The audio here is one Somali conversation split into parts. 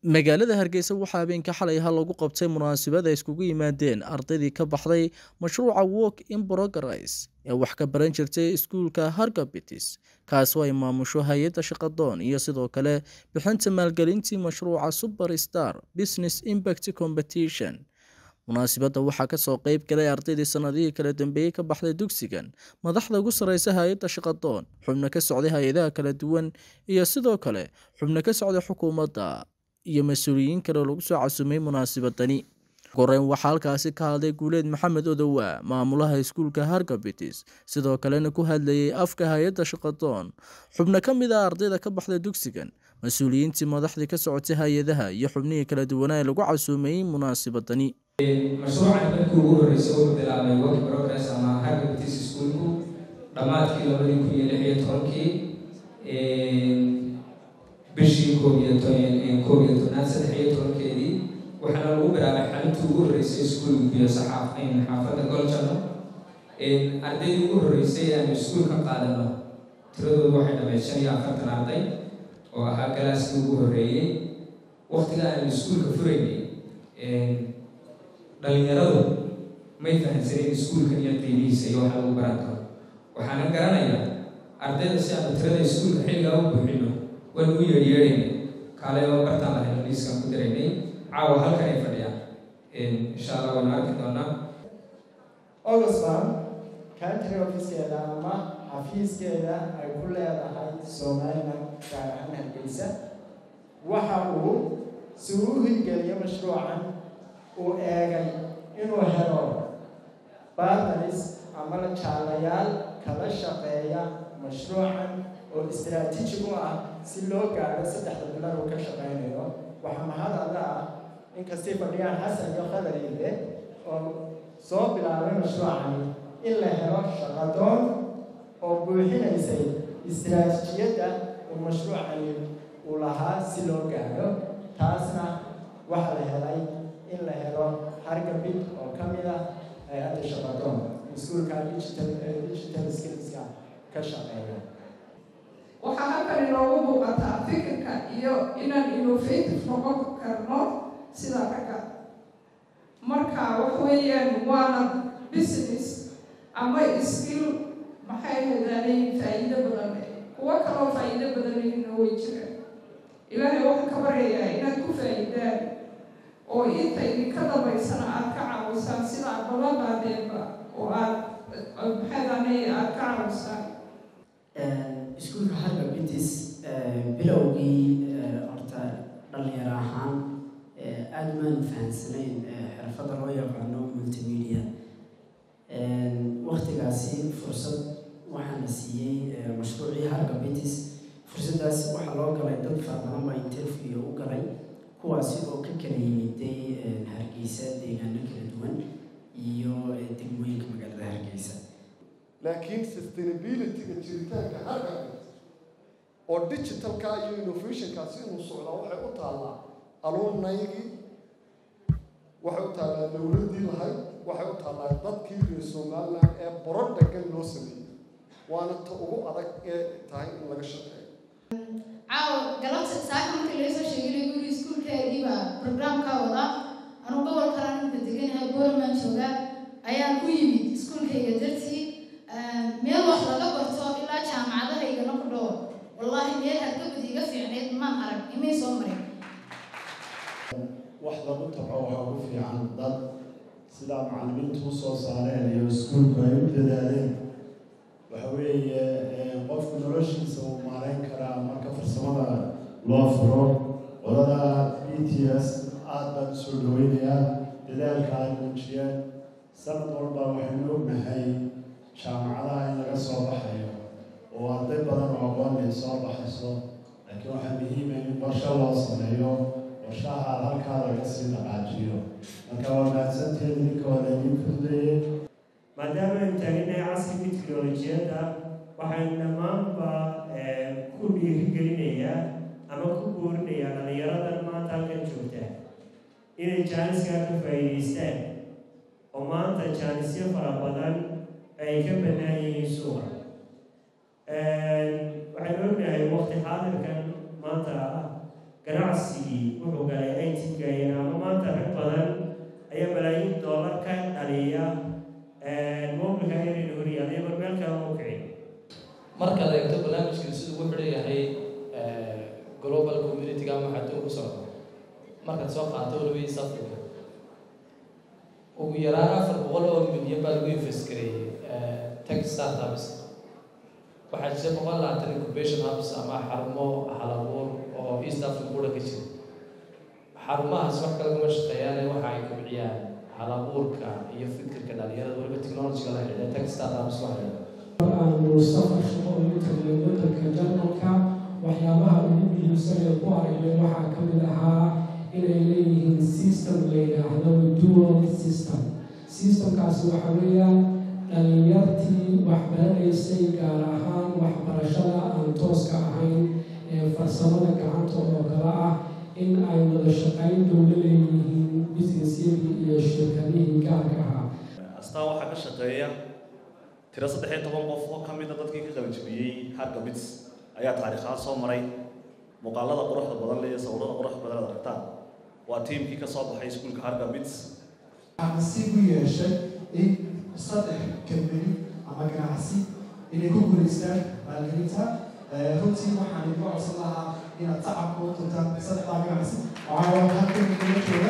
magaalada Hargeysa waxaa habeenka xalay lagu qabtay munaasabad ay iskugu yimaadeen ardaydii ka baxday mashruuca Work in Progress ee wax ka baran jirtay iskuulka Hargepitis kaas oo ay maamusho hay'adda shaqadoon iyo sidoo kale bixinta maalgelintii mashruuca Superstar Business Impact Competition. munaasabadda waxaa ka soo qayb galay ardaydii sanadihii kala dambeeyay ka baxday dugsigan, madaxda ugu sareysa hay'adda shaqadoon, xubno ka socday hay'adaha kala duwan iyo sidoo kale xubno ka socday xukuumadda iyo mas'uuliyiin kale oo lagu soo casumay munaasabadani. Goreyn waxaa halkaasi ka hadlay Guuleed Maxamed Odowa, maamulaha iskuulka Hargepitis, sidoo kalena ku hadlayay afka hay'adda shaqadoon. Xubno ka mid ah ardayda ka baxday dugsigan, mas'uuliyiintii madaxdii ka socotay hay'adaha iyo xubnihii kala duwanaa ee lagu casumay munaasabadani. mashruucan markii ugu horeysay oo bilaabay Work in Progress ama Hargepitis iskuulku dhamaadkii 2016 bishii koob-iyo-tobnaad waxaana lagu bilaabay xalintii ugu horeysay iskuulka iyo xaafadda Goljano. ardaydii ugu horeysay aan iskuulka qaadano tiradoodu waxay dhameysay 45 arday oo ahaa galaaskii ugu horeeyay. waqtiga aan iskuulka furaynay dhalinyaradu may fahansaneen iskuulkan iyo qiimihiisa iyo waxa lagu baran karo. waxaana garanayaa ardayda si aan tirada iskuulka xilligaa u buuxino waan u yeedhyeedhaynay kaalay oo bartaan lahayn liiskan ku diraynay. caawa halkan ay fadhiyaan insha allah waan arki doonaa. Oxfam country office-keeda ama xafiiskeeda ay ku leedahay Soomaaliland gaar ahaan Hargeysa waxa uu soo hirgeliyay mashruucan uu eegay inuu helo partners ama la jaalayaal kala shaqeeya mashruucan oo istiraatiiji u ah si loo gaaro 3 bilood oo ka shaqeynayo. waxaa mahad Allah inkastay fadhiyaan Xasan iyo Khadariile oo soo bilaabay mashruucan in la helo shaqadoon oo buuxinaysay istiraatiijiyadda uu mashruucan uu lahaa si loo gaaro. taasna waxaa la helay in la helo Hargepit oo ka mid ah hay'adda shaqadoon iskuulka digital skillska ka shaqeeya. waxaa halkan inoogu muuqataa fikirka iyo inaan innovative noqon karno sida ragga. marka wax weeyaan waana business ama skill maxay hedaanay faa'iido badan kuwa kaloo faa'iido badan inoo way jiraan. ilaahay waxaan ka baryayaa inaad ku faa'iidaan oo inta idinka dambaysana aad ka caawisaan sida aad ballanqaadeedba oo aad maxaydaanay aad ka caawisaan. iskuulka Hargepitis bilowgii horta dhalinyaro ahaan aad maan fahansanayn xirfadda loo yaqaano multimedia. waqtigaasi fursad waxaana siiyey mashruucii Hargepitis. fursaddaas waxaa loo galay dad fara badan baa interview u galay kuwaasi oo ka kala yimiday Hargeysa deegaano kala duwan iyo degmooyinka magaalada Hargeysa. laakiin sustainability-ga jiritaanka Hargepitis oo digitalka iyo innovationkaasi inuu socdaa waxay u taallaa alumnayagii, waxay u taallaa dowladdii lahayd, waxay u taallaa dadkii reer Somaliland ee borodegan loo sameeyey. waana ta ugu adag ee tahay in laga shaqeeyo. caawa galabta saaka markii laga soo sheegay guri iskuulkeediiba programka wada anu gobolkan inta deganahay Boorman jooga ayaan u yimid iskuulkayga dartii meel wax laga barto ilaa jaamacadaha igana ku dhow. wallahi meel Hargepitis iga fiicneed maan arag imay soo maray. wax lagu taco waxa ugu fiican dad sida macallimiintu soo saareen iyo iskuulku ay u dadaaleen. waxa weeye qofku noloshiisa uu maareyn karaa marka farsamada loo furo. qolada BTS aad baan soo dhaweynayaa dadaalka ay muujiyeen. sanad walba waxaynu ognahay jaamacadaha in laga soo baxayo oo arday badan oo aqoon ay soo baxayso. laakiin waxaa muhiim ah in qorshe loo sameeyo, qorshaha halkaa laga sii dhaqaajiyo. marka waa mahadsantihiin idinka wada idin fududeeyey. maadaama aynu taaganahay casrigii tiknolojiyadda waxaynu dhammaanba ku dhiirigelinayaa ama ku boorinayaa dhalinyaradan maanta halkan joogta inay jaaniskaa ka faa'iidaystaan oo maanta jaanisyo fara badan ay ka bannaan yihiin suuqa. waxaynu ognahay waqti xaadirkan maanta ah ganacsigii wuxuu galay aytigayn ama maanta rag badan ayaa malaayiin doolar ka dhaliya mobilka inay horiyaan iyagoo meel kale u kicin markaad eegto barnaamijkan siduu ugu xidhan yahay global community-ga ama xaduu ku socdo markaad soo qaato waliba East Africa ugu yaraan 400 milyan baa lagu invest gareeyay tech startups waxaa jira 120 incubation hubs ama xarumo hal-abuur oo East Africa ku ka jira xarumahaas wax kale kuma shaqeeyaan waxa ay kobciyaan hal-abuurka iyo fikirka dhalinyarada waliba technology-ga la xidhiidha tech startups aanu safar shaqo ugu tagnay waddanka Jarmalka waxyaabaha ugu muhiimsan ee ku aragnay waxaa ka mid ahaa inay leeyihiin system la yidhaahdo dual systemkaasi waxa weeyaan dhalinyartii waxbaranaysay gaar ahaan waxbarashada aan tooska ahayn ee farsamada gacanta oo kale ah in ay wada shaqayn dowla leeyihiin businessyadii iyo shirkadihii gaarka ahaa astaan waxaa ka shaqeeya tiro 13 qof oo ka mid ah dadkii ka qabanjibiyey Hargabits ayaa taariikhaha soo maray muuqaalada quruxda badan leh iyo sawirada quruxda badan aad aragtaan waa tiimkii ka soo baxay iskuulka Hargabits nasiib u yeeshay in saddex company ama ganacsi inay ku guulaystaan maalgelinta runtii waxaan idin codsan lahaa inaad tacabka u tuntaan saddexdaa ganacsi waxaa halkan kula jooga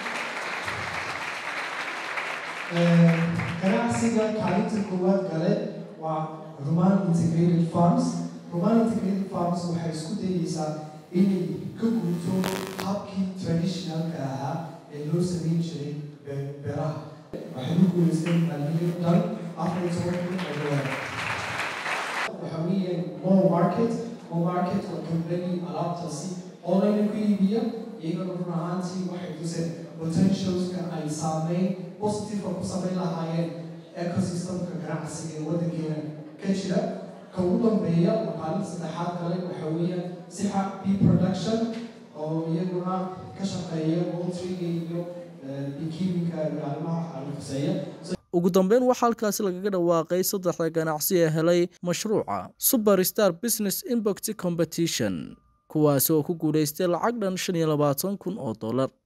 ganacsiga kaalinta koowaad gale waa Roman Integrated Farms. Roman Integrated Farms waxay isku dayeysaa inay ka guurto habkii traditionalka ahaa ee loo sameyn jiray beeraha. Waxay ku guulaysteen maalgelin dhan 14 milyan. Waxa weeyaan More Market waa company alaabtaasi online ku iibiya iyagana run ahaantii waxay tuseen potentialska ay saameyn positive ku samayn lahaayeen ecosystemka ganacsiga ee waddankeena ka jira ka ugu dambeeya maqaalada saddexaad kale waxa weeyaan Sixa Bee Production oo iyaguna ka shaqeeya poultry iyo beekeeping-ka iyo arrimaha xaluufiseeya ugu dambeyn waxaa halkaasi lagaga dhawaaqay saddexda ganacsi ee helay mashruuca Superstar Business Impact Competition kuwaasi oo ku guuleystay lacag dhan $25,000